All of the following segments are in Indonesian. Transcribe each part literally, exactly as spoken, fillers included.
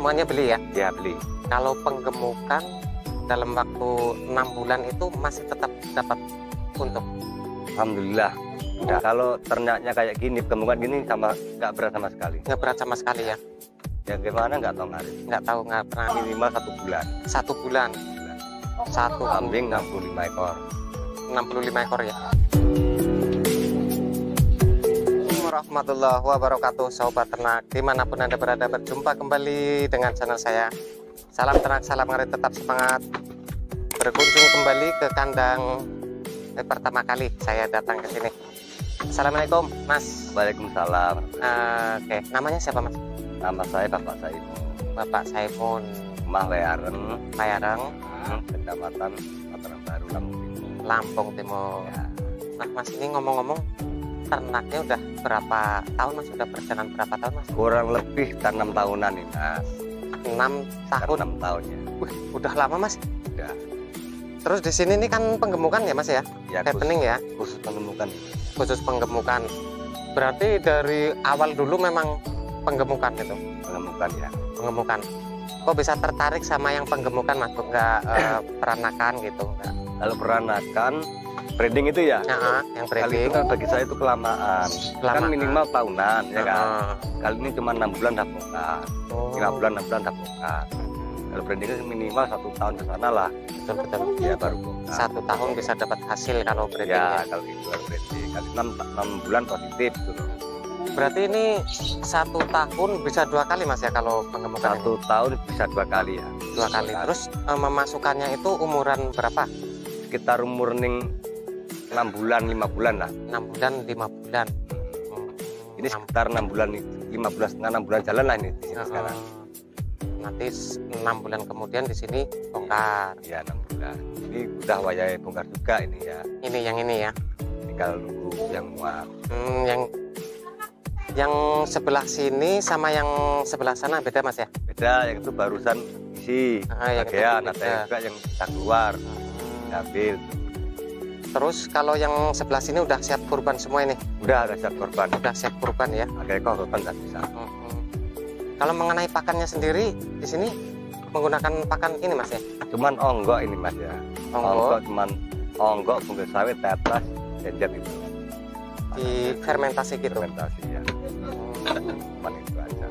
semuanya beli ya? Ya beli. Kalau penggemukan dalam waktu enam bulan itu masih tetap dapat untung? Alhamdulillah. Nah, kalau ternaknya kayak gini, penggemukan gini sama nggak berat sama sekali. Nggak berat sama sekali ya? Ya gimana nggak tahu ngarit. Nggak tahu, nggak pernah. Minimal satu bulan. Satu bulan. Satu Kambing enam puluh lima ekor. enam puluh lima ekor ya. Warahmatullahi wabarakatuh, sobat ternak dimanapun Anda berada, berjumpa kembali dengan channel saya. Salam ternak, salam ngarit, tetap semangat. Berkunjung kembali ke kandang eh, pertama kali saya datang ke sini. Assalamualaikum Mas. Waalaikumsalam. Uh, Oke, okay. Namanya siapa Mas? Nama saya Bapak Saimun. Bapak Saimun. Rumah Layareng, Layareng, hmm, Kecamatan Mataram Baru, Lampung Timur. Lampung Timur. Ya. Nah Mas, ini ngomong-ngomong, ternaknya udah berapa tahun Mas? Sudah berjalan berapa tahun Mas? Kurang lebih enam tahunan nih Mas. enam tahun. enam tahunnya. Wih, udah lama Mas. Udah. Terus di sini ini kan penggemukan ya Mas ya? Ya, Happening ya? Khusus penggemukan. Khusus penggemukan. Berarti dari awal dulu memang penggemukan gitu? Penggemukan ya. Penggemukan. Kok bisa tertarik sama yang penggemukan Mas? Enggak eh, peranakan gitu? Enggak. Kalau peranakan, breeding itu ya? Nah, yang Kali breeding. itu kan bagi saya itu kelamaan. Kelamaan. Kan minimal tahunan ya kan. Nah, Kali ini cuma enam bulan dah bongkar. oh, lima bulan enam bulan dah bongkar. Kalau breeding itu minimal satu tahun ke sana lah. betul betul. Ya baru bongkar. Satu tahun bisa dapat hasil kalau breeding Ya, ya. kalau itu kalau breeding. Kali enam, enam bulan positif gitu. Berarti ini satu tahun bisa dua kali Mas ya kalau penggemukan? Satu ini? tahun bisa dua kali ya. Dua kali. Terus eh, memasukkannya itu umuran berapa? Sekitar umur ning enam bulan lima bulan lah. enam bulan lima bulan. Hmm, Ini enam- sekitar enam bulan lima bulan setengah enam bulan jalan lah ini di sini uh, sekarang. Nanti enam bulan kemudian di sini bongkar. Ya enam bulan. Ini udah wayai bongkar juga ini ya. Ini yang ini ya. Tinggal nunggu yang muat. Hmm, yang yang sebelah sini sama yang sebelah sana beda Mas ya? Beda, yang itu barusan isi Ah, yang itu bagian, ada beda. yang juga yang bisa keluar Hmm. diambil. Terus kalau yang sebelah sini udah siap kurban semua ini? Udah ada siap korban. Udah siap kurban ya? Agak ekor korban nggak bisa. Hmm. Kalau mengenai pakannya sendiri di sini menggunakan pakan ini Mas ya? Cuman onggok ini mas ya. Onggok Onggok cuman onggok bungkus sawit tetes jenjet itu. di fermentasi gitu. Fermentasi ya. Hmm. Cuman itu aja.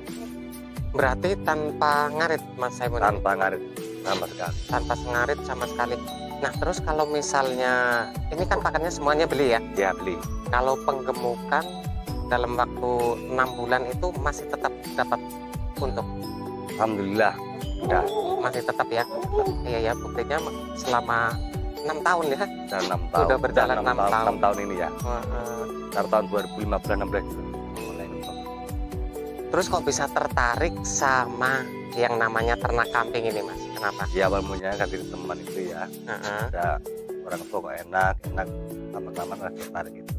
Berarti tanpa ngarit Mas Saimun? Tanpa ngarit sama sekali. Tanpa ngarit sama sekali. Nah terus kalau misalnya ini kan pakannya semuanya beli ya? Ya beli. Kalau penggemukan dalam waktu enam bulan itu masih tetap dapat untung? Alhamdulillah. Udah. Masih tetap ya? Iya ya, buktinya selama enam tahun ya? Dan enam tahun. Udah berjalan Dan enam tahun. enam tahun ini ya. Heeh. Dari tahun dua ribu lima belas enam belas itu. Mulai nonton. Terus kok bisa tertarik sama yang namanya ternak kambing ini Mas? Kenapa? Ya awal mulanya kan dari teman itu ya. Heeh. Ada orang tua kok enak, enak lama-lama lah tertarik itu.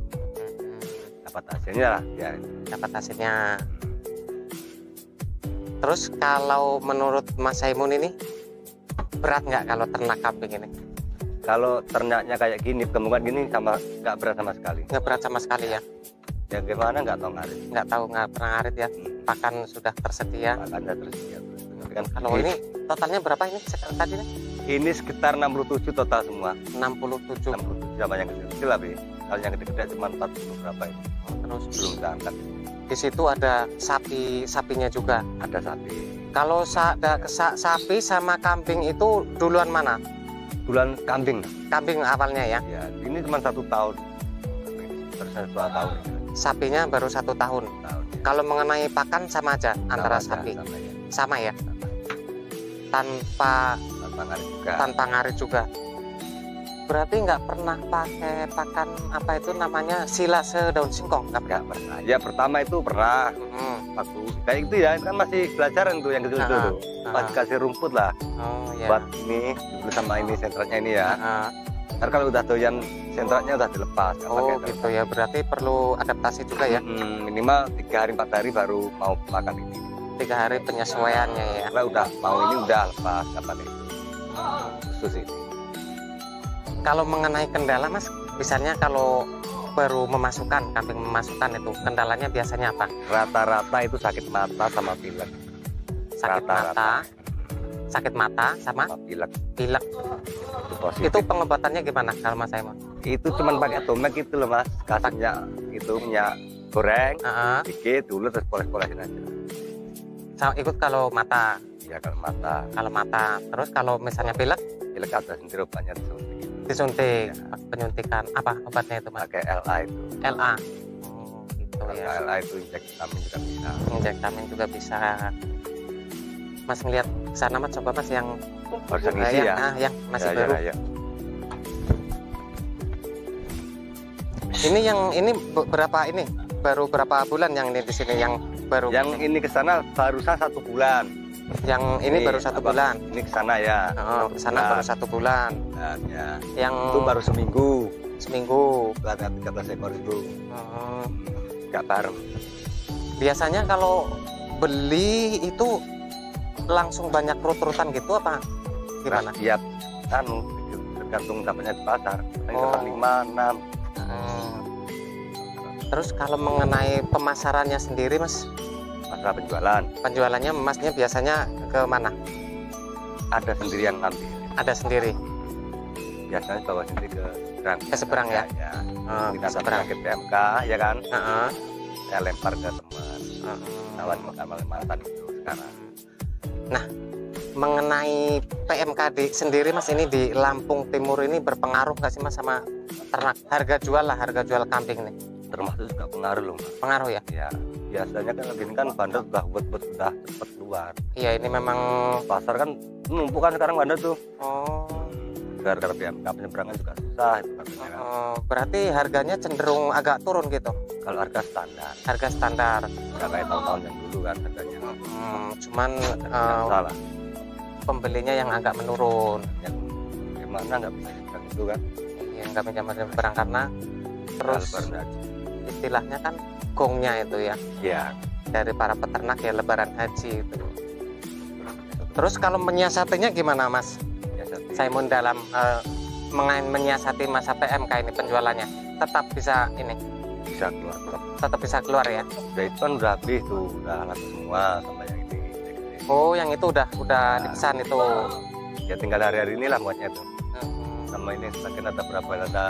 Dapat hasilnya lah ya. Dapat hasilnya. Terus kalau menurut Mas Saimun ini berat nggak kalau ternak kambing ini? Kalau ternaknya kayak gini, penggemukan gini sama nggak berat sama sekali. Nggak berat sama sekali ya? Ya gimana nggak tahu ngarit. Nggak tahu, nggak pernah ngarit ya? Pakan sudah tersedia. Makanya tersedia. Tapi kan Kalau ini totalnya berapa ini sekarang tadi nih? ini sekitar enam puluh tujuh total semua. enam puluh tujuh. enam puluh tujuh sama yang kecil-kecil tapi kalau yang gede-gede cuma empat puluh berapa itu. Terus Belum kita angkat. di situ ada sapi sapinya juga. Ada sapi. Kalau sa da- sa- sapi sama kambing itu duluan mana? Bulan kambing. Kambing awalnya ya. Ya, ini cuma satu tahun. Terus dua tahun. Sapinya baru satu tahun. tahun ya. Kalau mengenai pakan sama aja antara Sama aja, sapi, sama ya. sama ya, Sama. tanpa Tanpa ngarit juga. tanpa ngarit juga. Berarti nggak pernah pakai pakan apa itu namanya silase daun singkong? Nggak pernah. Nggak pernah. Ya pertama itu pernah Hmm. waktu kayak itu ya kan masih pelajaran tuh yang kecil itu Ah, tuh. Pas ah. kasih rumput lah Oh ya. buat ini dulu sama ini sentratnya ini ya. Ah, Ntar kalau udah doyan sentratnya udah dilepas. nggak oh pakai gitu terus. ya. Berarti perlu adaptasi juga ya. Hmm, minimal tiga hari empat hari baru mau makan ini. Tiga hari penyesuaiannya ya. Karena udah mau ini udah lepas nggak pakai itu. Khusus ini. Kalau mengenai kendala Mas, misalnya kalau baru memasukkan kambing memasukkan itu kendalanya biasanya apa? Rata-rata itu sakit mata sama pilek. sakit Rata, mata, rata. sakit mata sama Sama pilek pilek. itu positif. Itu pengobatannya gimana kalau Mas Saimun? Itu cuman pakai tomek itu loh mas, kasihnya itu minyak goreng Heeh. dikit dulu terus poles-polesin aja. Sama ikut kalau mata, Ya kalau mata, kalau mata. Terus kalau misalnya pilek pilek ada sendiri obatnya disuntik. disuntik, Ya. penyuntikan apa obatnya itu Mas? Pakai L A itu. L A. Oh, gitu Kalau ya. L A itu injek vitamin juga bisa. Injek vitamin juga bisa. Mas ngelihat sana Mas, coba Mas yang Barusan eh, isi yang, ya. ah, yang masih Ya, baru. ya, ya. Ini yang ini be- berapa ini? Baru berapa bulan yang ini di sini yang baru? Yang ini ke sana barusan satu bulan. Yang ini baru satu apa, bulan. Ini ke sana ya. Oh, ke sana baru satu bulan. Nah, ya. Yang Itu baru seminggu. seminggu. Ada tiga belas ekor itu. Oh. Nggak bareng. Biasanya kalau beli itu langsung banyak rut-rutan gitu apa gimana? Iya, anu tergantung dapatnya di pasar. Oh. lima, enam. Hmm. Terus kalau mengenai pemasarannya sendiri Mas, Masalah penjualan penjualannya Masnya biasanya ke mana? ada sendiri yang ngambil. Ada sendiri. Biasanya bawa sendiri ke seberang. Ke seberang ya? Ya. Oh, Kita ke seberang. ke P M K ya kan. Heeh. Saya lempar ke teman. Heeh. Kawan kawan mantan itu sekarang. Nah, mengenai P M K D sendiri Mas, ini di Lampung Timur ini berpengaruh nggak sih Mas sama ternak? Harga jual lah, harga jual kambing nih. Termasuk juga pengaruh loh. Mas. Pengaruh ya? Ya, biasanya kan begini kan bandar sudah buat-buat sudah cepat keluar. Iya, ini memang Pasar kan numpuk kan sekarang bandar tuh. oh, Gara-gara P M K penyeberangan juga susah itu katanya kan. oh, berarti harganya cenderung agak turun gitu. Kalau harga standar, Harga standar. nggak kayak tahun-tahun yang dulu kan harganya. Hmm, cuman Nggak eh, salah. pembelinya yang agak menurun. Yang gimana nggak bisa dibilang itu kan? Yang nggak pinjam barang karena terus Lebaran haji. istilahnya kan gongnya itu ya Ya, dari para peternak ya lebaran haji itu. Terus kalau menyiasatinya gimana Mas biasa sih. Saimun dalam eh, mengain menyiasati masa P M K ini penjualannya tetap bisa ini Bisa keluar klub. tetap bisa keluar ya? Udah itu kan udah habis tuh, udah laku semua sama yang ini. Oh, yang itu udah udah Nah. dipesan itu. Ya tinggal hari-hari inilah muatnya tuh. Hmm. Sama ini semakin ada berapa? Ada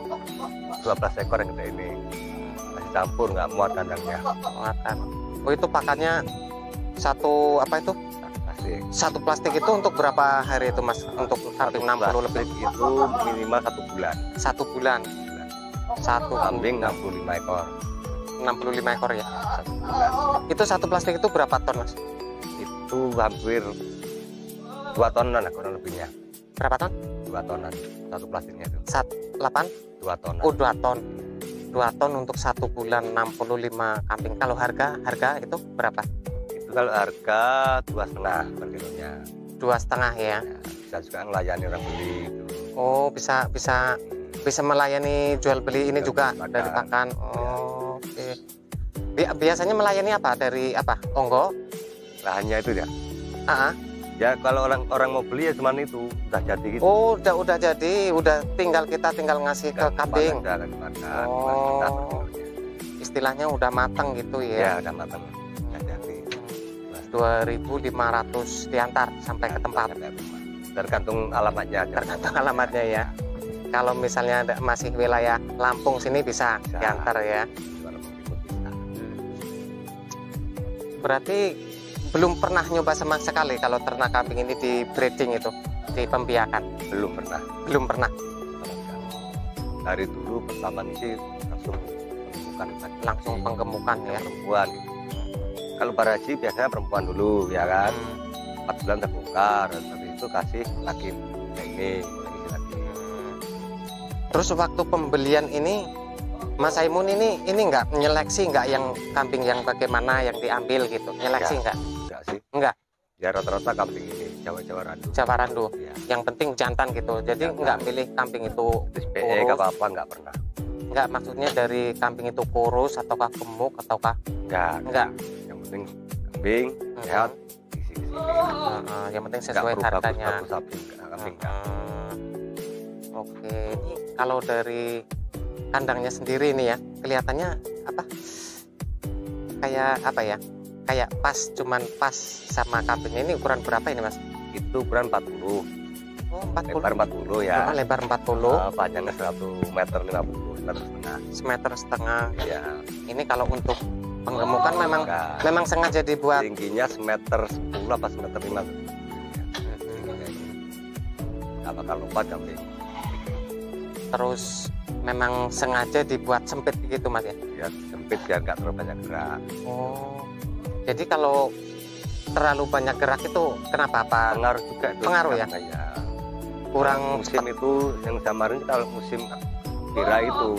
dua belas ekor yang gede ini. Masih campur nggak muat kandangnya. Muatan. Oh, itu pakannya satu apa itu? Pasti. Satu plastik itu untuk berapa hari itu Mas? Untuk kambing enam puluh lebih itu minimal satu bulan. satu bulan. Satu Kambing enam puluh lima ekor. enam puluh lima ekor ya. Satu bulan. Itu satu plastik itu berapa ton Mas? Itu hampir dua tonan lah kurang lebihnya. Berapa ton? Dua tonan. Satu plastiknya itu. Sat, delapan? Dua tonan. Oh, dua ton. Dua ton untuk satu bulan enam puluh lima kambing. Kalau harga harga itu berapa? Itu kalau harga dua setengah per kilonya. Dua setengah ya. Ya, bisa juga melayani orang beli itu. Oh, bisa bisa bisa melayani jual beli ini Jual juga beli pakan. dari pakan. Oh, oke. Bi- Biasanya melayani apa dari apa? Onggo? Lahannya itu ya. Ah, ah. Ya kalau orang orang mau beli ya cuman itu udah jadi gitu. Oh, udah udah jadi, udah tinggal kita tinggal ngasih ke kambing. Udah dimakan. Oh. Istilahnya udah matang gitu Ya, ya. udah matang. Udah jadi. dua ribu lima ratus diantar sampai ke tempat. Tergantung alamatnya aja. Tergantung alamatnya ya. Kalau misalnya ada masih wilayah Lampung sini bisa, Bisa. diantar ya. Kalau mau timur bisa. Berarti belum pernah nyoba sama sekali kalau ternak kambing ini di breeding itu, di pembiakan. Belum pernah. Belum pernah. Dari dulu pertama ini sih langsung penggemukan laki-laki, Langsung penggemukan ya. perempuan gitu. Kalau baraji biasanya perempuan dulu ya kan. Hmm. Empat bulan terbongkar, habis itu kasih laki kayak ini, lagi laki. Terus waktu pembelian ini Mas Saimun ini ini enggak menyeleksi enggak yang kambing yang bagaimana yang diambil gitu, nyeleksi Ya. enggak? Enggak sih. Enggak. Ya rata-rata kambing ini Jawa-Jawa randu. Jawa Randu. Ya. Yang penting jantan gitu. Jadi Jantan. enggak milih kambing itu Terus P E kurus. apa-apa enggak pernah. Enggak, maksudnya dari kambing itu kurus ataukah gemuk ataukah Enggak. enggak. Yang penting kambing Hmm. sehat, isi isi. Heeh, yang penting sesuai harganya. Bagus sapi enggak, kambing enggak. Hmm. Oke, ini kalau dari kandangnya sendiri ini ya, kelihatannya apa? Kayak apa ya? kayak pas, cuman pas sama kambingnya. Ini ukuran berapa ini Mas? Itu ukuran empat puluh. Oh, empat puluh. Lebar empat puluh ya. Oh, lebar empat puluh. Nah, panjangnya satu meter lima puluh, meter setengah. Semeter setengah. Ya. Ini kalau untuk penggemukan memang Enggak. memang sengaja dibuat. Tingginya semeter sepuluh apa semeter lima. Nggak bakal lompat kambing. Terus memang sengaja dibuat sempit gitu Mas ya? Ya sempit biar nggak terlalu banyak gerak. Oh, jadi kalau terlalu banyak gerak itu kenapa Pak? Pengaruh juga itu. Pengaruh ya? Ya. Kurang Musim itu yang kemarin kalau musim bira itu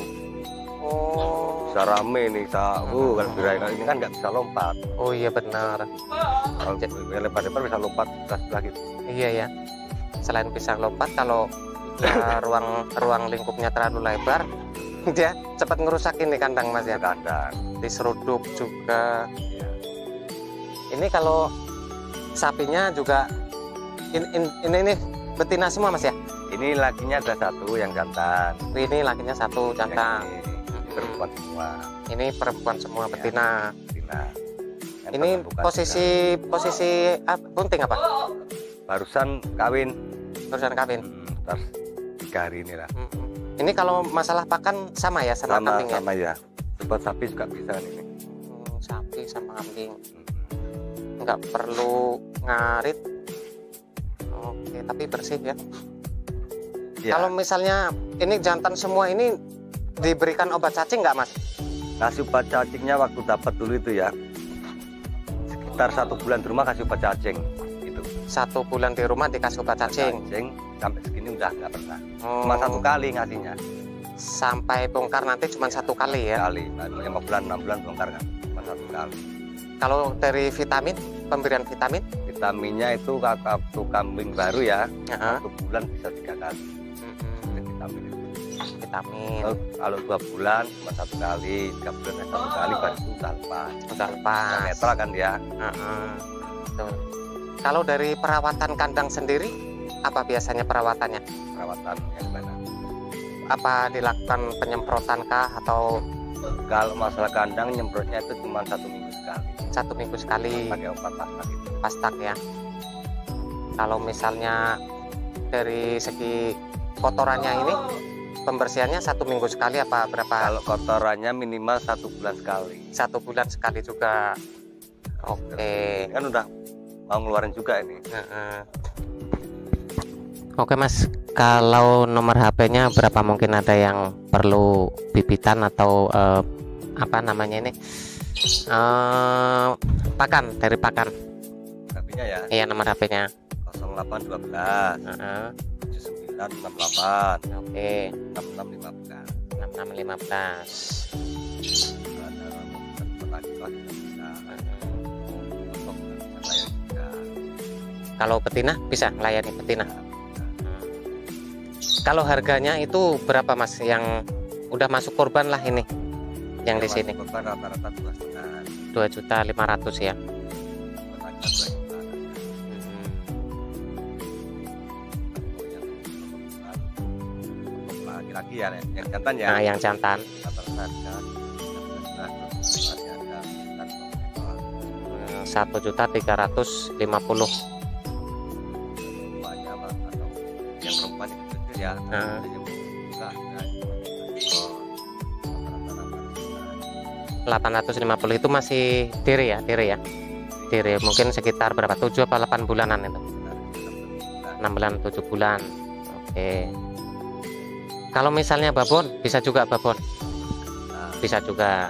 Oh, bisa rame nih, bisa, uh, kalau bira ini kan nggak bisa lompat. oh iya benar. Kalau lebar-lebar bisa lompat sebelah gitu. Iya ya. Selain bisa lompat, kalau ya, ruang ruang lingkupnya terlalu lebar, dia cepat ngerusak ini kandang Mas ya. Kandang. Diseruduk juga. Ya. Ini kalau sapinya juga in, in, ini ini betina semua Mas ya. Ini lakinya ada satu yang jantan. Ini lakinya satu jantan. Yang ini perempuan semua. Ini perempuan semua Ya. betina. Betina. Yang Ini bukan posisi posisi ah, bunting apa? juga. Barusan kawin. Barusan kawin. Hmm, terus tiga hari ini lah. Mm-mm. Ini kalau masalah pakan sama ya sama, Sama kambing ya? sama ya. Sebab sapi juga bisa kan ini. Hmm, sapi sama kambing. Hmm. Nggak perlu ngarit. Oke, tapi bersih ya. Ya. Kalau misalnya ini jantan semua ini diberikan obat cacing nggak Mas? Kasih obat cacingnya waktu dapat dulu itu ya. Sekitar satu bulan di rumah kasih obat cacing. Gitu. Satu bulan di rumah dikasih obat cacing. Cacing sampai segini udah nggak pernah. Oh, Cuma satu kali ngasihnya. sampai bongkar nanti cuma satu kali ya. Kali. lima bulan enam bulan bongkar kan. Cuma satu kali. Kalau dari vitamin, pemberian vitamin? Vitaminnya itu waktu kambing baru ya. Ya. Satu bulan bisa tiga kali. Mm-mm. Vitamin itu. Vitamin. Kalau, kalau dua bulan cuma satu kali, tiga bulan satu kali baru itu udah lepas. Udah lepas. Udah netral kan dia. Heeh. Betul. Kalau dari perawatan kandang sendiri, apa biasanya perawatannya? Perawatan yang mana? Apa dilakukan penyemprotan kah atau Kalau masalah kandang nyemprotnya itu cuma satu minggu sekali. satu minggu sekali Pakai obat pastak itu. pastak ya? Kalau misalnya dari segi kotorannya ini, pembersihannya satu minggu sekali apa berapa? Kalau kotorannya minimal satu bulan sekali. Satu bulan sekali juga. Oke. Kan udah mau ngeluarin juga ini. Heeh. Oke Mas, kalau nomor H P-nya berapa, mungkin ada yang perlu bibitan atau eh, apa namanya ini eh, pakan, dari pakan. Tapi ya Iya, nomor H P-nya. nol delapan dua belas Heeh. tujuh sembilan enam delapan Oke, enam enam lima belas. enam enam lima belas. Ada petani lagi bisa. Untuk bisa layar juga. Kalau betina bisa melayani betina. Kalau harganya itu berapa Mas, yang udah masuk korban lah ini, yang di Ya, sini? korban rata-rata dua setengah. dua juta lima ratus ya. Petani dua juta. Laki-laki ya, yang jantan ya. Nah, yang jantan Rata-rata harga satu juta tiga ratus lima puluh. semuanya mah, atau yang perempuan itu kecil ya. Nah. Ada yang buka, ada yang delapan ratus lima puluh itu masih diri ya, diri ya. Diri mungkin sekitar berapa? tujuh apa delapan bulanan itu? enam bulan, tujuh bulan. Oke. Kalau misalnya babon, bisa juga babon. Bisa juga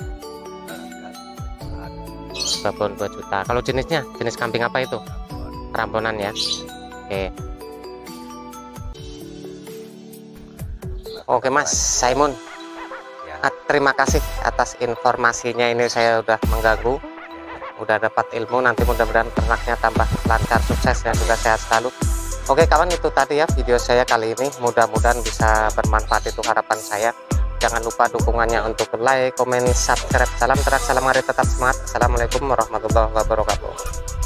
babon dua juta. Kalau jenisnya, jenis kambing apa itu? Ramponan ya. Oke. Oke Mas Simon, Ya. terima kasih atas informasinya. Ini saya udah mengganggu, udah dapat ilmu. Nanti mudah-mudahan ternaknya tambah lancar, sukses, dan juga sehat selalu. Oke kawan, itu tadi ya video saya kali ini. Mudah-mudahan bisa bermanfaat, itu harapan saya. Jangan lupa dukungannya untuk like, komen, subscribe. Salam terang, salam mari tetap semangat. Assalamualaikum warahmatullahi wabarakatuh.